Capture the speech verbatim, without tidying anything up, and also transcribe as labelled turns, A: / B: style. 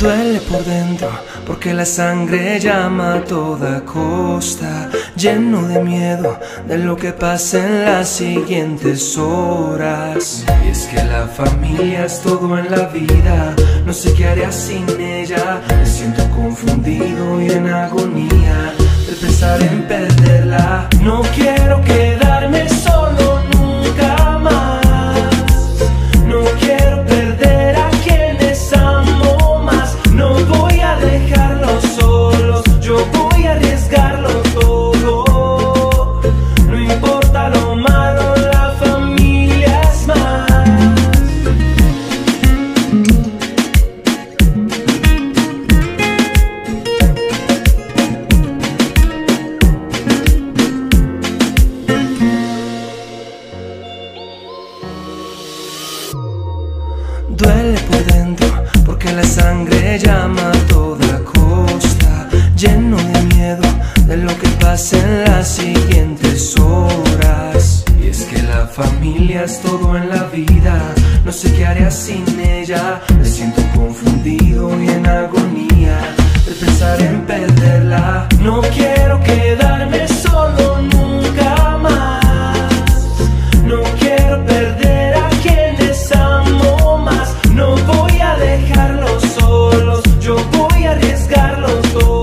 A: Duele por dentro porque la sangre llama a toda costa, lleno de miedo de lo que pase en las siguientes horas. Y es que la familia es todo en la vida, no sé qué haría sin ella. Me siento confundido y en agonía de pensar en perderla. No quiero quedarme solo nunca más, no quiero perder a quienes amo más. No voy a dejarlos solos, yo voy a arriesgarlo todo. No importa lo malo, la familia es más. Duele por dentro porque la sangre llama a toda costa, lleno de miedo de lo que pase en las siguientes horas. Y es que la familia es todo en la vida, no sé qué haría sin ella. Me siento confundido y en agonía de pensar en perderla. No quiero quedarme solo nunca más, no quiero perder a quienes amo más. No voy a dejarlos solos, yo voy a arriesgarlo todo.